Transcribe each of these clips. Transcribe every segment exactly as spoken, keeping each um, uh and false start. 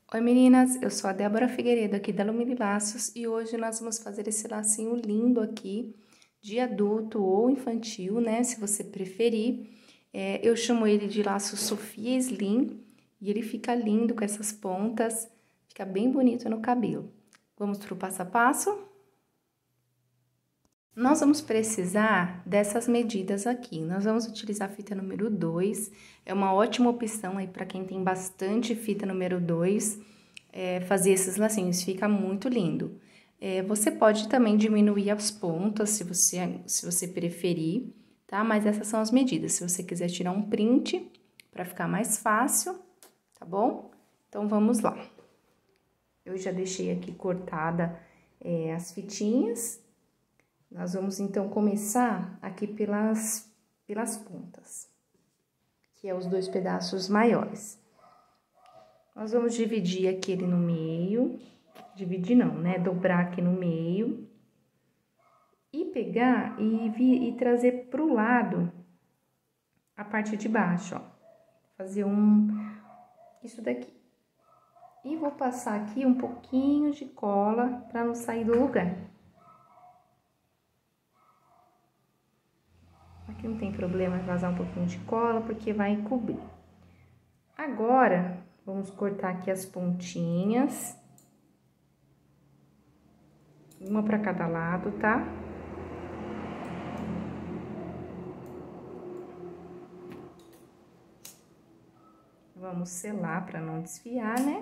Oi meninas, eu sou a Débora Figueiredo aqui da Lumine Laços e hoje nós vamos fazer esse lacinho lindo aqui de adulto ou infantil, né, se você preferir. É, eu chamo ele de laço Sofia Slim e ele fica lindo com essas pontas, fica bem bonito no cabelo. Vamos pro passo a passo? Nós vamos precisar dessas medidas aqui. Nós vamos utilizar a fita número dois. É uma ótima opção aí para quem tem bastante fita número dois, é, fazer esses lacinhos, fica muito lindo. É, você pode também diminuir as pontas, se você, se você preferir, tá? Mas essas são as medidas. Se você quiser tirar um print, para ficar mais fácil, tá bom? Então, vamos lá. Eu já deixei aqui cortada é, as fitinhas. Nós vamos, então, começar aqui pelas, pelas pontas, que é os dois pedaços maiores. Nós vamos dividir aqui ele no meio, dividir não, né? Dobrar aqui no meio. E pegar e, vir, e trazer pro lado a parte de baixo, ó. Fazer um, isso daqui. E vou passar aqui um pouquinho de cola pra não sair do lugar. Aqui não tem problema vazar um pouquinho de cola, porque vai cobrir. Agora, vamos cortar aqui as pontinhas. Uma para cada lado, tá? Vamos selar para não desfiar, né?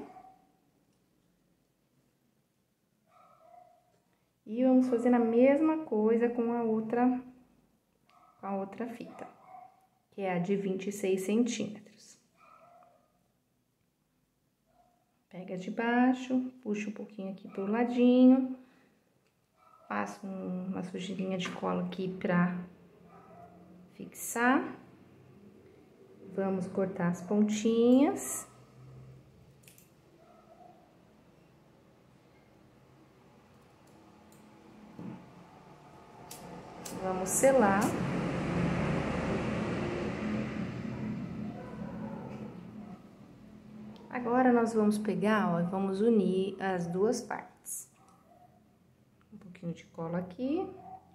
E vamos fazer a mesma coisa com a outra... com a outra fita, que é a de vinte e seis centímetros. Pega de baixo, puxa um pouquinho aqui pro ladinho, passa um, uma sujeirinha de cola aqui pra fixar. Vamos cortar as pontinhas. Vamos selar. Agora, nós vamos pegar, ó, e vamos unir as duas partes. Um pouquinho de cola aqui.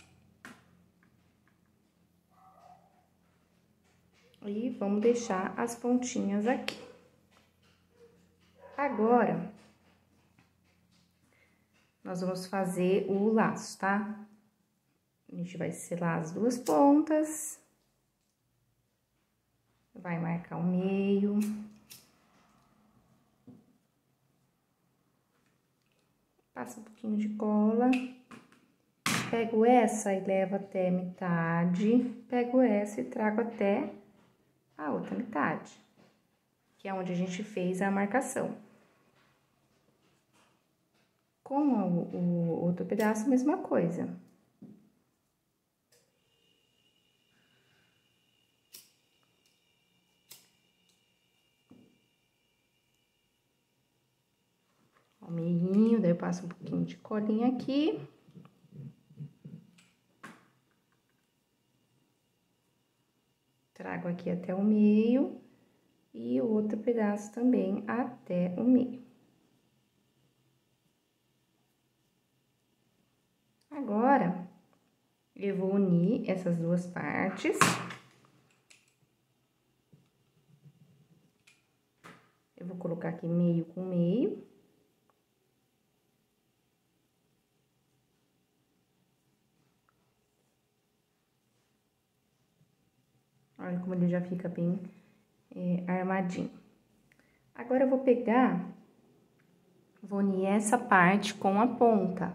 E vamos deixar as pontinhas aqui. Agora, nós vamos fazer o laço, tá? A gente vai selar as duas pontas. Vai marcar o meio. Passa um pouquinho de cola. Pego essa e levo até metade. Pego essa e trago até a outra metade, que é onde a gente fez a marcação. Com o, o outro pedaço, a mesma coisa. O meinho, daí eu passo um pouquinho de colinha aqui. Trago aqui até o meio e o outro pedaço também até o meio. Agora, eu vou unir essas duas partes. Eu vou colocar aqui meio com meio. Olha como ele já fica bem é, armadinho. Agora, eu vou pegar, vou unir essa parte com a ponta.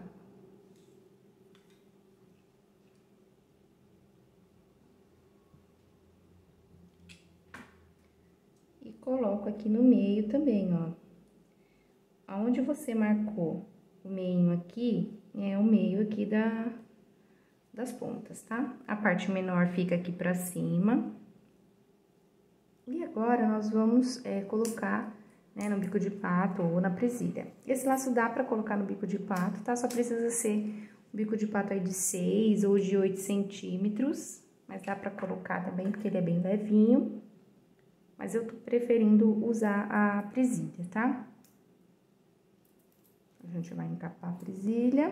E coloco aqui no meio também, ó. Aonde você marcou o meio aqui, é o meio aqui da... das pontas, tá? A parte menor fica aqui pra cima. E agora, nós vamos é, colocar, né, no bico de pato ou na presilha. Esse laço dá pra colocar no bico de pato, tá? Só precisa ser um bico de pato aí de seis ou de oito centímetros. Mas dá pra colocar também, porque ele é bem levinho. Mas eu tô preferindo usar a presilha, tá? gente vai encapar a presilha.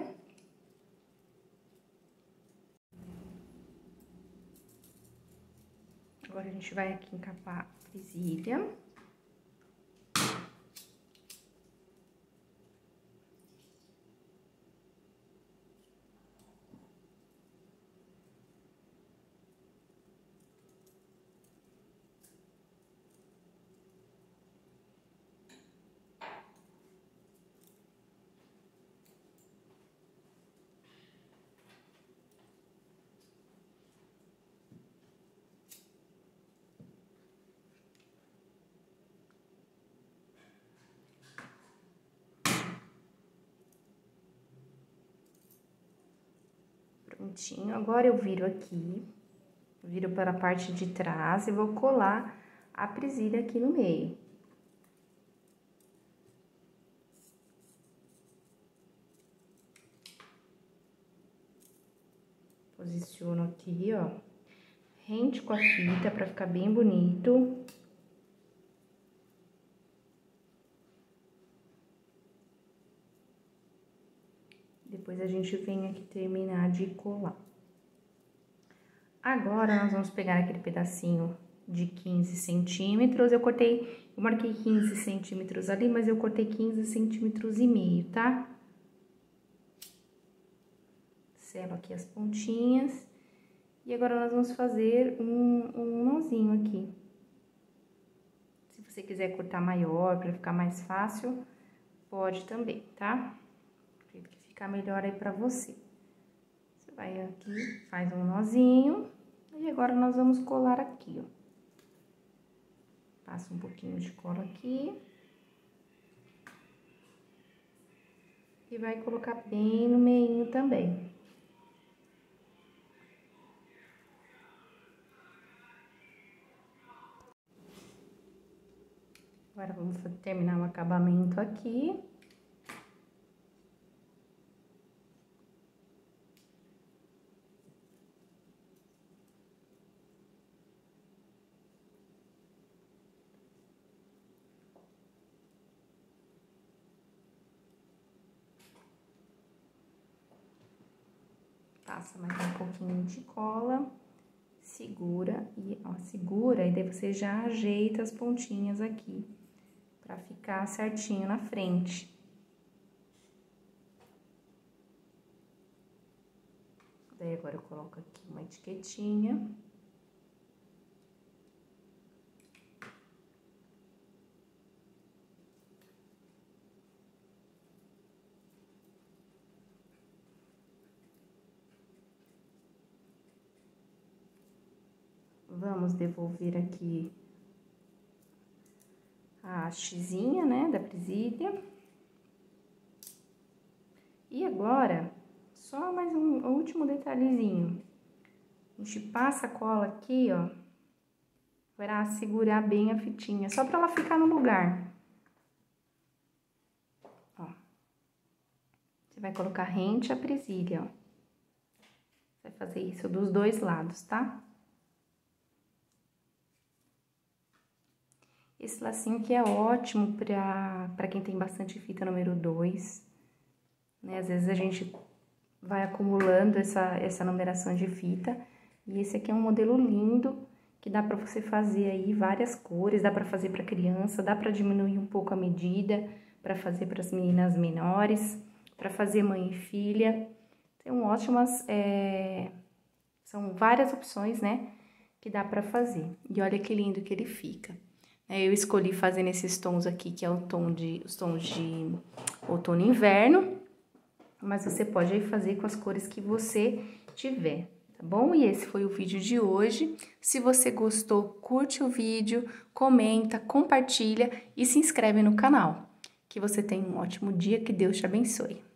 Agora, a gente vai aqui encapar a presilha. Prontinho, agora eu viro aqui, viro para a parte de trás e vou colar a presilha aqui no meio. Posiciono aqui, ó, rente com a fita para ficar bem bonito. Depois a gente vem aqui terminar de colar. Agora, nós vamos pegar aquele pedacinho de quinze centímetros. Eu cortei, eu marquei quinze centímetros ali, mas eu cortei quinze centímetros e meio, tá? Selo aqui as pontinhas. E agora, nós vamos fazer um, um nozinho aqui. Se você quiser cortar maior, para ficar mais fácil, pode também, tá? Ficar melhor aí pra você. Você vai aqui, faz um nozinho. E agora, nós vamos colar aqui, ó. Passa um pouquinho de cola aqui. E vai colocar bem no meio também. Agora, vamos terminar o acabamento aqui. Passa mais um pouquinho de cola, segura e, ó, segura, e daí você já ajeita as pontinhas aqui, pra ficar certinho na frente. Daí, agora eu coloco aqui uma etiquetinha. Vamos devolver aqui a hastezinha, né, da presilha. E agora, só mais um, um último detalhezinho. A gente passa a cola aqui, ó, para segurar bem a fitinha, só para ela ficar no lugar. Ó. Você vai colocar rente à presilha, ó. Vai fazer isso dos dois lados, tá? Esse lacinho aqui é ótimo pra, pra quem tem bastante fita número dois, né? Às vezes a gente vai acumulando essa, essa numeração de fita. E esse aqui é um modelo lindo, que dá pra você fazer aí várias cores, dá pra fazer pra criança, dá pra diminuir um pouco a medida, pra fazer pras meninas menores, pra fazer mãe e filha. Tem ótimas, é, são várias opções, né, que dá pra fazer. E olha que lindo que ele fica. Eu escolhi fazer nesses tons aqui, que é o tom de, os tons de outono e inverno, mas você pode aí fazer com as cores que você tiver, tá bom? E esse foi o vídeo de hoje. Se você gostou, curte o vídeo, comenta, compartilha e se inscreve no canal. Que você tenha um ótimo dia, que Deus te abençoe.